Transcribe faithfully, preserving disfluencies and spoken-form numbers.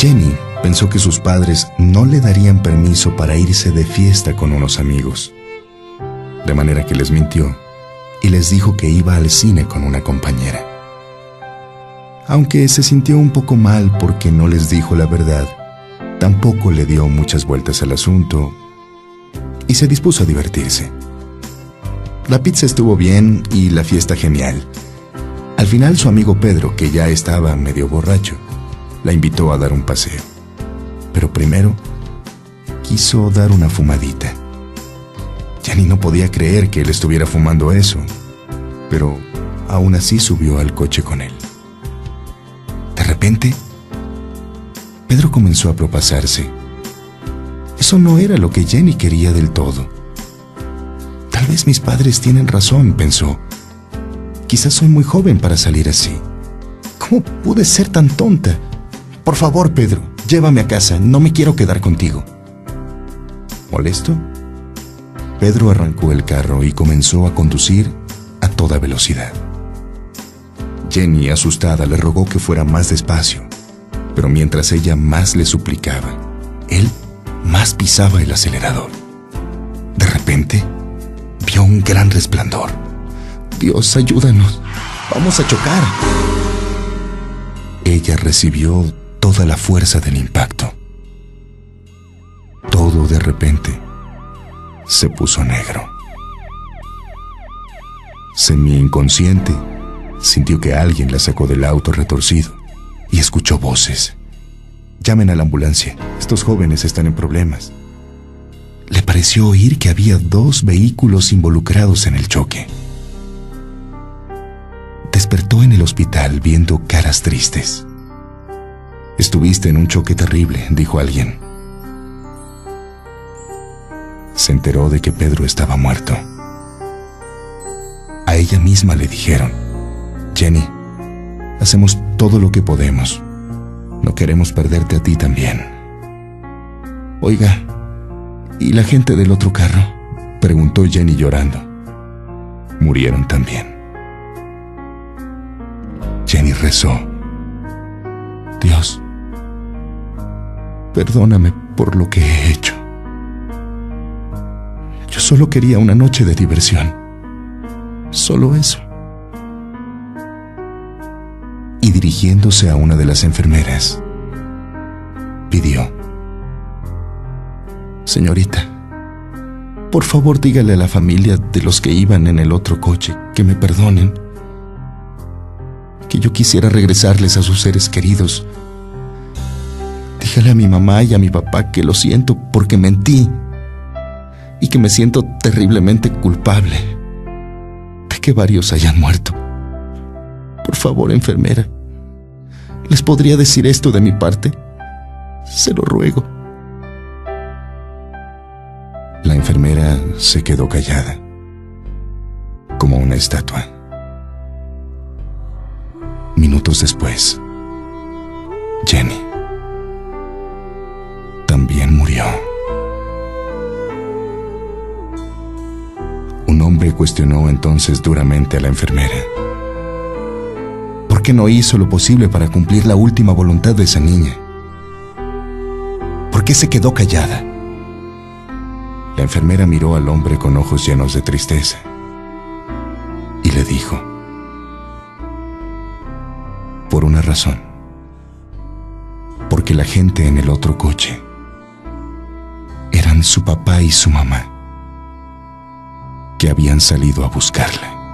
Jenny pensó que sus padres no le darían permiso para irse de fiesta con unos amigos, de manera que les mintió y les dijo que iba al cine con una compañera. Aunque se sintió un poco mal porque no les dijo la verdad, tampoco le dio muchas vueltas al asunto y se dispuso a divertirse. La pizza estuvo bien y la fiesta genial. Al final, su amigo Pedro, que ya estaba medio borracho, la invitó a dar un paseo. Pero primero quiso dar una fumadita. Jenny no podía creer que él estuviera fumando eso, pero aún así subió al coche con él. De repente, Pedro comenzó a propasarse. Eso no era lo que Jenny quería del todo. Tal vez mis padres tienen razón, pensó. Quizás soy muy joven para salir así. ¿Cómo pude ser tan tonta? Por favor, Pedro, llévame a casa, no me quiero quedar contigo. ¿Molesto? Pedro arrancó el carro y comenzó a conducir a toda velocidad. Jenny, asustada, le rogó que fuera más despacio, pero mientras ella más le suplicaba, él más pisaba el acelerador. De repente, vio un gran resplandor. Dios, ayúdanos, vamos a chocar. Ella recibió toda la fuerza del impacto. Todo de repente se puso negro. Semi-inconsciente, sintió que alguien la sacó del auto retorcido y escuchó voces. Llamen a la ambulancia, estos jóvenes están en problemas. Le pareció oír que había dos vehículos involucrados en el choque. Despertó en el hospital viendo caras tristes. Estuviste en un choque terrible, dijo alguien. Se enteró de que Pedro estaba muerto. A ella misma le dijeron: Jenny, hacemos todo lo que podemos. No queremos perderte a ti también. Oiga, ¿y la gente del otro carro?, preguntó Jenny llorando. Murieron también. Jenny rezó: Dios, perdóname por lo que he hecho. Yo solo quería una noche de diversión. Solo eso. Y dirigiéndose a una de las enfermeras, pidió: Señorita, por favor dígale a la familia de los que iban en el otro coche que me perdonen, que yo quisiera regresarles a sus seres queridos. Dígale a mi mamá y a mi papá que lo siento porque mentí y que me siento terriblemente culpable de que varios hayan muerto. Por favor, enfermera, ¿les podría decir esto de mi parte? Se lo ruego. La enfermera se quedó callada, como una estatua. Minutos después, Jenny también murió. Un hombre cuestionó entonces duramente a la enfermera. ¿Por qué no hizo lo posible para cumplir la última voluntad de esa niña? ¿Por qué se quedó callada? La enfermera miró al hombre con ojos llenos de tristeza y le dijo: por una razón. Porque la gente en el otro coche eran su papá y su mamá, que habían salido a buscarla.